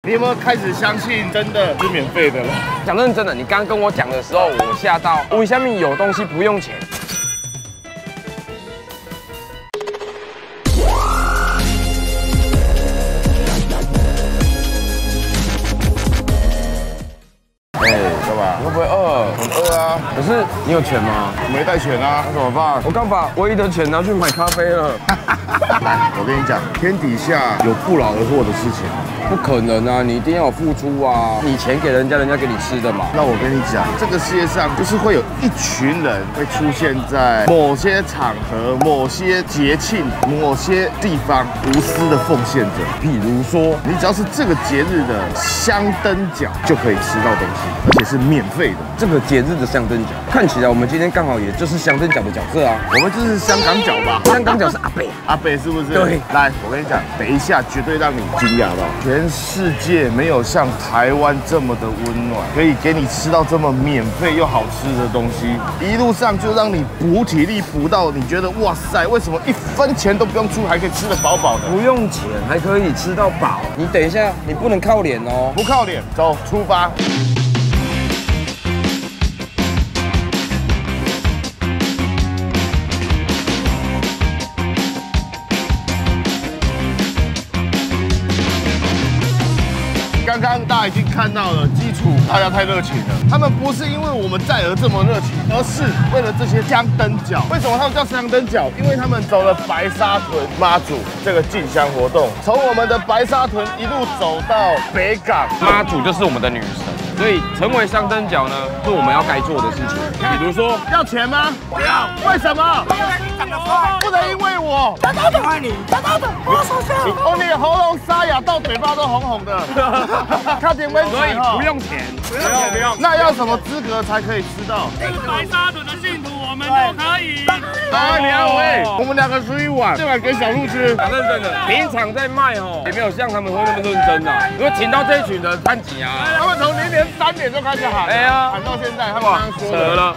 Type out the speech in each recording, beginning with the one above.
你有没有开始相信真的是免费的了？ 讲认真的，你刚刚跟我讲的时候，我吓到。为什么有东西不用钱？ 干嘛？ 你会不会饿？ 很饿啊！ 可是你有钱吗？ 我没带钱啊， 那怎么办？我刚把唯一的钱拿去买咖啡了。 来，我跟你讲，天底下有不劳而获的事情。 不可能啊！你一定要有付出啊！你钱给人家，人家给你吃的嘛。 那我跟你讲，这个世界上就是会有一群人会出现在某些场合、某些节庆、某些地方无私的奉献者。 比如说， 你只要是这个节日的香灯脚，就可以吃到东西，而且是免费的。 这个节日的香灯脚，看起来我们今天刚好也就是香灯脚的角色啊。 我们就是香港脚吧？ 香港脚是阿北， 阿北是不是？ 对。 来，我跟你讲，等一下绝对让你惊讶到。全世界没有像台湾这么的温暖，可以给你吃到这么免费又好吃的东西，一路上就让你补体力补到你觉得哇塞，为什么1分钱都不用出，还可以吃得饱饱的？ 不用钱还可以吃到饱。你等一下，你不能靠脸哦， 不靠脸，走，出发。刚刚大家已经看到了，基础大家太热情了。他们不是因为我们在而这么热情，而是为了这些香灯脚。为什么他们叫香灯脚？因为他们走了白沙屯妈祖这个进香活动，从我们的白沙屯一路走到北港。 妈祖就是我们的女神，所以成为香灯脚呢，是我们要该做的事情。比如说， 要钱吗？不要。为什么？因为你长得帅。不能因为我。真的爱你。真的，我要手下。哦，你喉咙沙哑到嘴巴都红红的。看点温所以不用钱，不用。 那要什么资格才可以吃到？ 白沙屯的信徒，我们都可以。 啊，你好喂，我们2个吃一碗，这碗给小鹿吃。 讲认真的，平常在卖哦，也没有像他们会那么认真的。因为请到这一群人看几啊， 他们从明年3点就开始喊， 哎呀， 喊到现在，他们刚刚说扯了。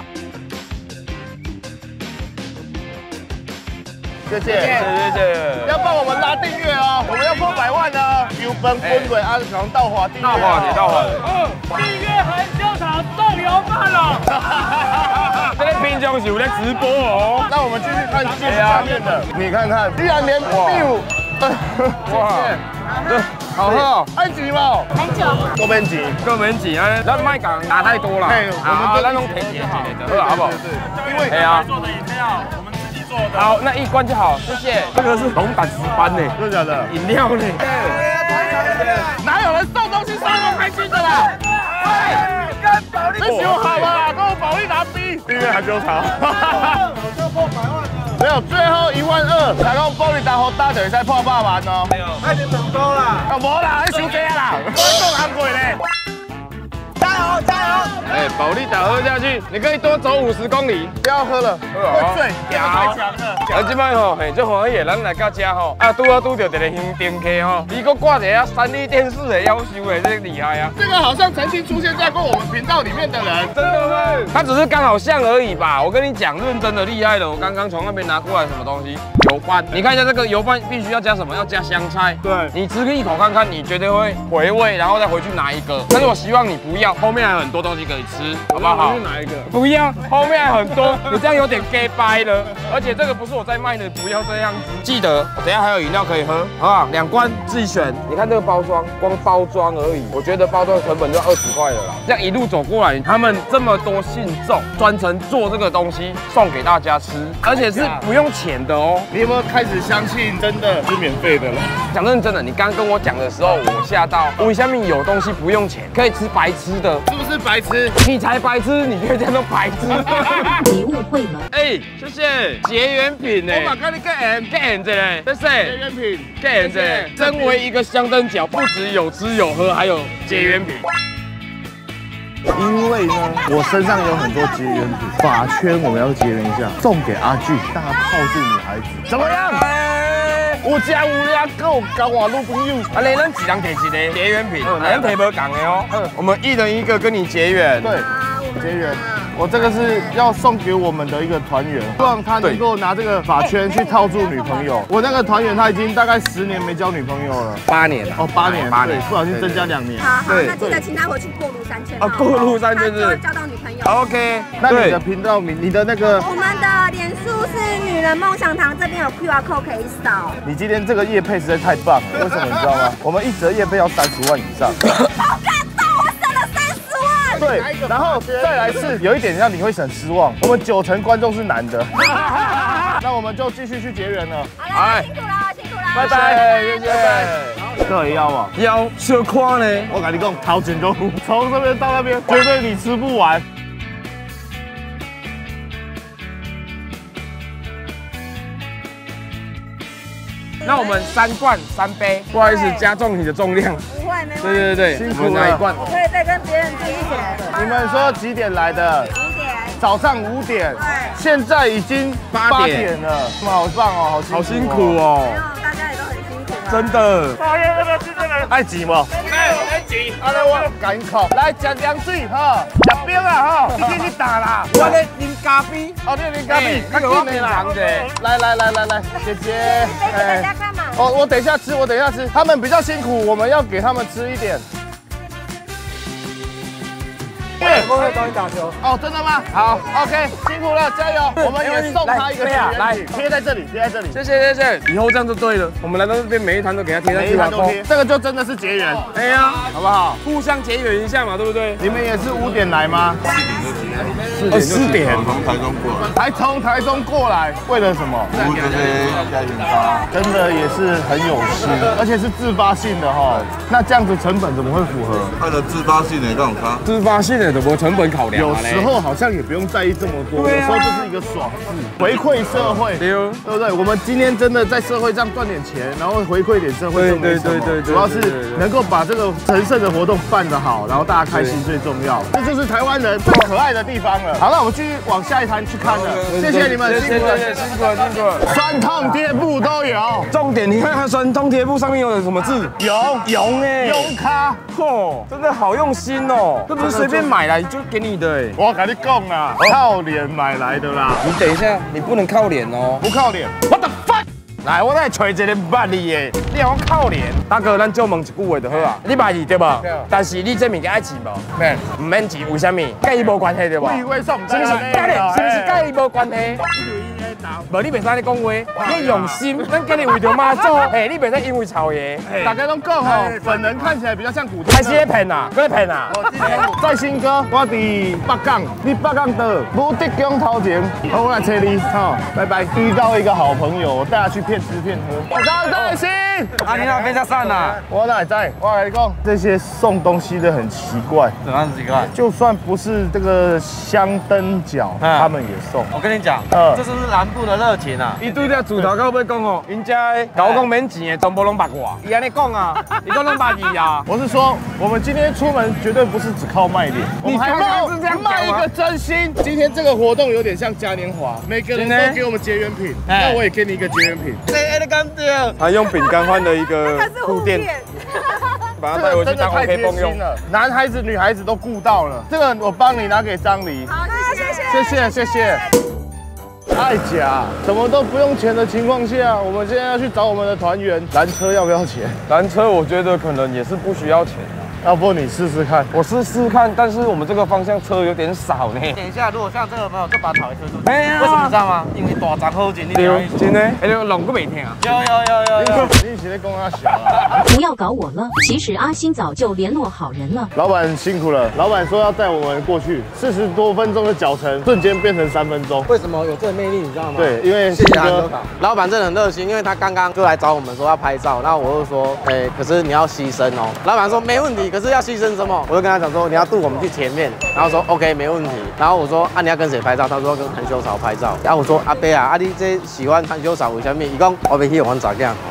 谢谢。要帮我们拉订阅哦，我们要破100万哦。有本本尾阿强到华订阅。 到华。 订阅含秀场送油饭了。 这个平常是有在直播哦。 那我们继续看接下面的，你看看，居然连第五，哇，好喝哦，爱挤吗？ 很久。 多边挤， 各门挤啊，咱卖港拿太多了。我们那种便宜的喝好不好？ 因为做的饮料，我们自己做的。 好，那1罐就好，谢谢。这个是龙胆石斑呢， 真的假的？ 饮料呢？ 哪有人送东西送那么开心的啦？跟保利，你修好了，跟我保利拿 B， 订阅还纠缠。早就破100万了。没有，最后12000，才讲保利大好打就会使破100万哦。没有，那就等多啦。啊，无啦，你收这啦，我讲含贵咧。加油加油！ 哎，保利达喝下去，你可以多走50公里。 不要喝了，会醉，太强了。 啊，即摆吼，嘿，足欢喜的，咱来到这吼，啊，拄到一个乡丁客吼，伊搁挂一个3立电视的要求的，这厉害啊！ 这个好像曾经出现在过我们频道里面的人， 真的吗？他只是刚好像而已吧。我跟你讲，认真的厉害的，我刚刚从那边拿过来什么东西？油饭，你看一下这个油饭必须要加什么？要加香菜。对，你吃一口看看，你绝对会回味，然后再回去拿一个。但是我希望你不要，后面还有很多东西可以吃，好不好？ 哪一个？ 不要，后面还很多，你这样有点 gay 掰了。而且这个不是我在卖的，不要这样子。记得，等一下还有饮料可以喝，好不好？2罐自己选。你看这个包装，光包装而已，我觉得包装成本就20块了啦。这样一路走过来，他们这么多信众，专程做这个东西送给大家吃，而且是不用钱的哦。 你有没有开始相信真的是免费的了？ 讲认真的，你刚刚跟我讲的时候，我吓到。为什么有东西不用钱，可以吃白吃的？ 是不是白痴？ 你才白痴，你可以这样都白痴。 你误会了。 哎，谢谢结缘品呢。 我把跟你 get 这嘞，谢谢结缘品 get 这。身为一个香灯脚，不只有吃有喝，还有结缘品。 因为呢，我身上有很多结缘品，法圈我们要结缘一下，送给阿俊，大家泡住女孩子，怎么样？有吃有俩，够交我女朋友。 啊，咱一人提一个结缘品，咱提无共的哦。我们1人1个跟你结缘。 对，结缘。 我这个是要送给我们的一个团员，希望他能够拿这个发圈去套住女朋友。我那个团员他已经大概10年没交女朋友了 ，8年哦，8年，对，不小心增加2年。 好，那记得请他回去过路3000。 啊，过路3000是交到女朋友。 OK， 那你的频道名，你的那个， 我们的脸书是女人梦想堂，这边有 QR code 可以扫。 你今天这个业配实在太棒了，为什么你知道吗？我们1则业配要30万以上。 好感动，我省了30万。 对，然后再来是有一点让你会很失望，我们9成观众是男的。那我们就继续去结缘了。 好了，辛苦了，辛苦了， 拜拜，谢谢。各位要啊， 腰小宽呢， 我跟你讲，掏钱就从这边到那边，绝对你吃不完。 那我们3罐3杯，不好意思加重你的重量。 不会，没关系。 对， 辛苦了我们拿1罐。 我可以再跟别人进一点。 你们说几点来的 5点。 早上5点， 对， 现在已经8点了，好棒哦， 好辛苦哦。 没有，大家也都很辛苦啊。 真的。 讨厌那个是这个。 爱挤不？ 爱挤。 啊，来我赶紧考，来吃凉水哈，吃冰啊哈，已经去打啦。 我咧啉咖啡， 哦，你啉咖啡， 那个我品尝者。 来，姐姐， 给大家看嘛。 哦，我等一下吃，他们比较辛苦，我们要给他们吃一点。 我会帮你打球。 哦，真的吗？好 ，OK， 辛苦了，加油！我们也送他一个来，贴在这里， 谢谢。以后这样就对了。我们来到这边，每一摊都给他贴上去， 都贴，这个就真的是结缘。 哎呀， 好不好？ 互相结缘一下嘛，对不对？ 你们也是5点来吗？4点，从台中过来，为了什么？真的也是很有心，而且是自发性的哈。那这样子成本怎么会符合？ 它的自发性的这种差， 自发性的怎么成本考量？ 有时候好像也不用在意这么多，有时候就是一个爽事，回馈社会，对不对？我们今天真的在社会上赚点钱，然后回馈点社会，对，主要是能够把这个神圣的活动办得好，然后大家开心最重要，这就是台湾人最可爱的地方了。好，那我们继续往下一摊去看了，谢谢你们，辛苦了。酸痛贴布都有， 重点你看它酸痛贴布上面有什么字？ 用哎，用卡， 嚯，真的好用心哦，这不是随便买来就给你的哎。 我跟你讲啦，靠脸买来的啦。 你等一下，你不能靠脸哦， 不靠脸。 What the fuck？ 来，我来找一个捌你的，你让我靠脸。大哥，咱就问一句话就好啊，你捌伊对无？但是你这物件爱钱无？免，唔免钱，为什么？跟伊无关系对无？ 以为送唔是不是？是不是跟伊无关系？无你袂使你讲话，你用心，咱今日为着妈祖，嘿，你袂使因为吵爷。 大家都讲吼，本人看起来比较像古天乐。 还是在骗啊？搁在骗啊？ 在新哥，我伫北港，你北港倒，武德宫头前，好，我来找你，好，拜拜。遇到一个好朋友，我带他去骗吃骗喝。张在新， 啊，你哪变遮散啦？ 我哪会知？我跟你讲，这些送东西的很奇怪， 怎样奇怪？ 就算不是这个香灯脚，他们也送。 我跟你讲，这是南部的热情啊！ 伊对这自头到尾讲哦，因家甲我讲免钱的，全部拢捌我。伊安尼讲啊，伊讲拢捌伊啊。 我是说，我们今天出门绝对不是只靠卖脸，我们还要卖一个真心。今天这个活动有点像嘉年华，每个人都给我们结缘品，那我也给你一个结缘品。 你敢对？ 他用饼干换了一个护垫，把它带回去当 OK 绷用。 男孩子、女孩子都顾到了，这个我帮你拿给张黎。 好，谢谢。 太假，什么都不用钱的情况下，我们现在要去找我们的团员。拦车要不要钱？ 拦车我觉得可能也是不需要钱。 要不你试试看， 我试试看，但是我们这个方向车有点少呢。 等一下，如果像这个朋友就把讨厌车出去。哎呀，为什么知道吗？因为大闸好紧，你了解？ 真的？哎，弄个没听啊？ 有。 你是在跟他小啊？ 不要搞我了，其实阿星早就联络好人了。 老板辛苦了，老板说要带我们过去，40多分钟的脚程，瞬间变成3分钟。 为什么有这个魅力？你知道吗？ 对，因为谢谢哥，老板真的很热心，因为他刚刚就来找我们说要拍照，然后我就说，可是你要牺牲哦。老板说没问题，可是要牺牲什么？我就跟他讲说，你要渡我们去前面，然后说 OK 没问题。然后我说啊，你要跟谁拍照？他说跟谭修草拍照。然后我说阿伯啊，你这喜欢谭修草为什么？伊讲我袂喜欢查囝。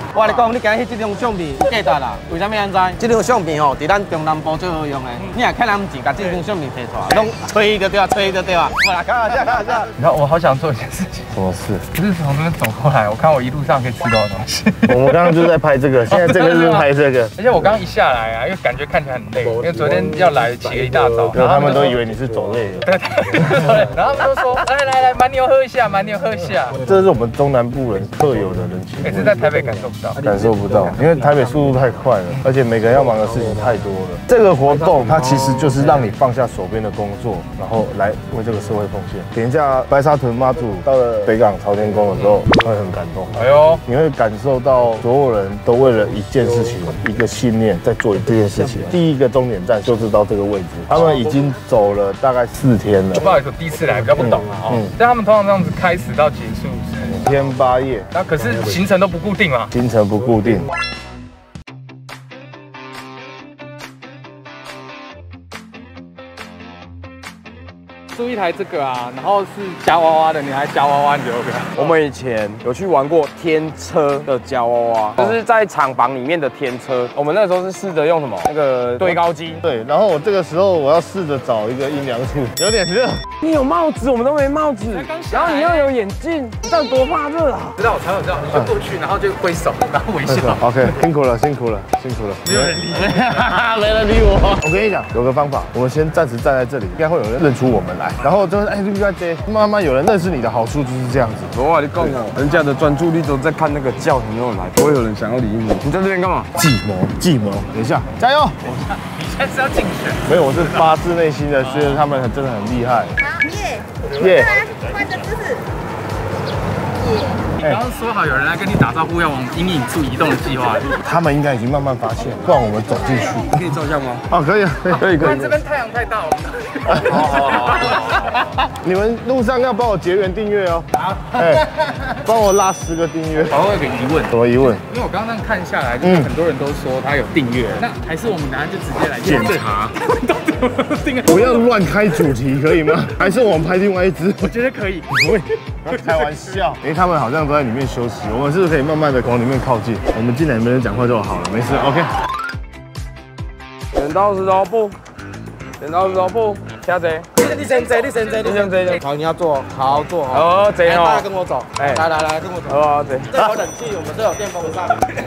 我跟你讲，你今日这种相片价值啦，为什么安知？这种相片吼，伫咱中南部最好用的。你若看咱钱，把这种相片摕出来，拢吹就对啊，吹就对啊。好啦，开玩笑，开玩笑。 你知道我好想做一件事情， 什么事？ 就是从这边走过来，我看我一路上可以吃多少东西。 我们刚刚就在拍这个，现在这个是拍这个。 而且我刚刚一下来啊，因为感觉看起来很累，因为昨天要来起了一大早， 然后他们都以为你是走累了。 对，然后他们就说来，蛮牛喝一下，蛮牛喝一下。 这是我们中南部人特有的人情味， 这在台北感受不到， 感受不到，因为台北速度太快了，而且每个人要忙的事情太多了。这个活动它其实就是让你放下手边的工作，然后来为这个社会奉献。点一下白沙屯妈祖到了北港朝天宫的时候，会很感动。 哎呦， 你会感受到所有人都为了一件事情、一个信念在做这件事情。第一个终点站就是到这个位置，他们已经走了大概4天了。 不好意思，我第一次来比较不懂啊。但他们通常这样子开始到结束是 5天8夜， 那可是行程都不固定嘛？ 行程不固定。 租一台这个啊，然后是夹娃娃的，你还夹娃娃，你觉得 OK？ 我们以前有去玩过天车的夹娃娃，就是在厂房里面的天车。我们那时候是试着用什么那个堆高机。 对，然后我这个时候我要试着找一个阴凉处，有点热。 你有帽子，我们都没帽子。然后你要有眼镜，这样多怕热啊！ 知道我才有这样，你就过去，然后就挥手，然后微笑。 OK， 辛苦了，辛苦了，辛苦了。 没有人理你， 没人理我。我跟你讲，有个方法，我们先暂时站在这里，应该会有人认出我们来。然后就是慢慢有人认识你的好处就是这样子。 我跟你讲哦，人家的专注力都在看那个叫有没有来，不会有人想要理你。你在这边干嘛？ 计谋。等一下，加油！ 你现在是要竞选？ 没有，我是发自内心的觉得他们真的很厉害。 耶！换个姿势。 你刚刚说好有人来跟你打招呼，要往阴影处移动的计划， 他们应该已经慢慢发现，不然我们走进去。 可以照相吗？ 哦，可以，可以。 看这边太阳太大，我们。 你们路上要帮我结缘订阅哦。哎，帮我拉10个订阅。 我有个疑问。 什么疑问？ 因为我刚刚看下来，就是很多人都说他有订阅，那还是我们等下就直接来检查。 不要乱开主题，可以吗？还是我们拍另外一支？ 我觉得可以。 不会，开玩笑。哎，他们好像都在里面休息，我们是不是可以慢慢的往里面靠近？我们进来没人讲话就好了，没事。OK。 剪刀石头布，剪刀石头布，下谁？ 你先坐。好，你要坐，好好坐。 哦，这大家哦。 跟我走。 哎， 来，跟我走。 哦，这。 这有冷气，我们这有电风扇。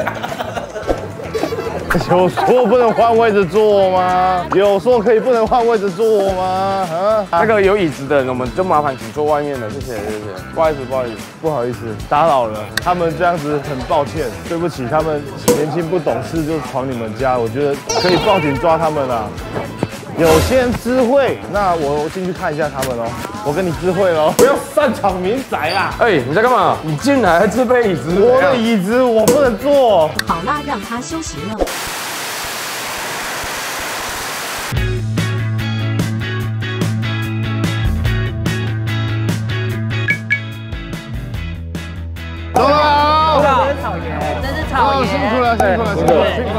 有说不能换位置坐吗？有说可以不能换位置坐吗？啊， 那个有椅子的人，我们就麻烦请坐外面的，谢谢。不好意思，打扰了。他们这样子很抱歉，对不起，他们年轻不懂事就闯你们家，我觉得可以报警抓他们啦。有先知会，那我进去看一下他们哦。我跟你知会喽，不要擅闯民宅啊！ 哎，你在干嘛？你进来还自备椅子？ 我的椅子我不能坐。 好啦，让他休息了。 走了， 这是草原。 辛苦了，辛苦了，辛苦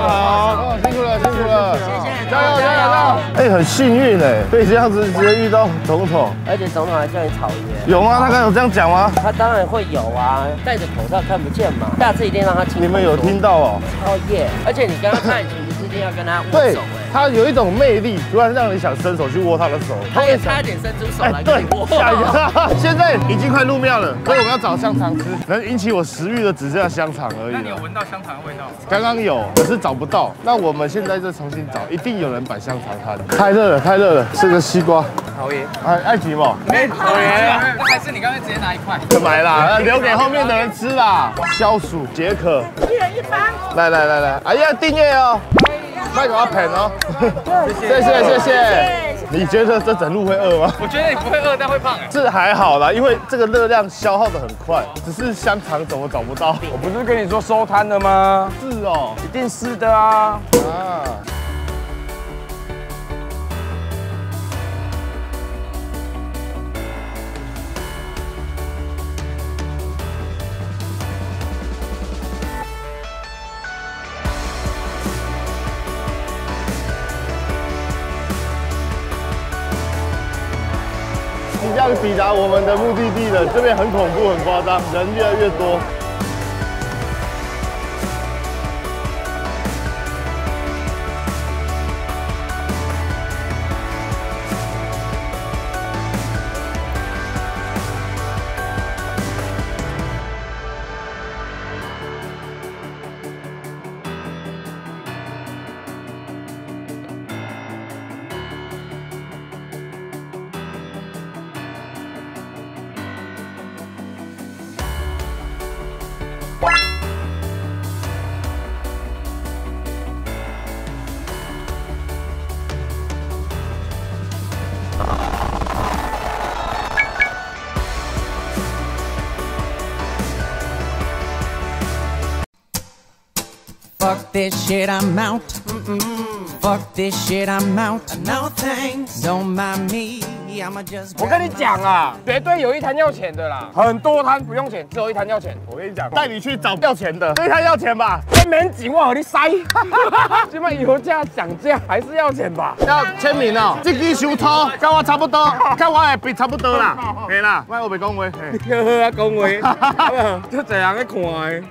了，加油！哎，很幸运哎，可以这样子直接遇到总统， 而且总统还叫你草原， 有吗？他刚有这样讲吗？ 他当然会有啊，戴着口罩看不见嘛，下次一定让他清楚。 你们有听到哦？ 超耶！而且你跟他看，其实是一定要跟他握对手哎， 他有一种魅力，突然让你想伸手去握他的手。 他也差点伸出手来跟你握。 吓一跳！现在已经快入庙了，所以我们要找香肠吃，能引起我食欲的只剩下香肠而已。 那你有闻到香肠的味道？ 刚刚有，可是找不到。那我们现在就重新找，一定有人摆香肠摊。太热了，吃个西瓜。 好耶！ 爱几毛？ 好耶！那还是你刚才直接拿1块。 买啦，留给后面的人吃啦，消暑解渴。 1人1盘。 来，哎呀，订阅哦，卖给我盆哦，谢谢。你觉得这整路会饿吗？ 我觉得你不会饿，但会胖哎。 这还好啦，因为这个热量消耗的很快，只是香肠怎么找不到？ 我不是跟你说收摊了吗？ 是哦， 一定是的啊。 即将抵达我们的目的地了，这边很恐怖，很夸张，人越来越多。 Fuck this shit, I'm out. Fuck this shit, I'm out. No thanks, don't mind me. 我跟你讲啊，绝对有一摊要钱的啦，很多摊不用钱，只有一摊要钱。我跟你讲， 带你去找要钱的，这一摊要钱吧？ 签名几万和你塞，起码油价涨价还是要钱吧？ 要签名哦，这支收土跟我差不多，跟我的比差不多啦，嘿啦，莫我袂讲话， 呵呵啊，讲话，就这样去看的。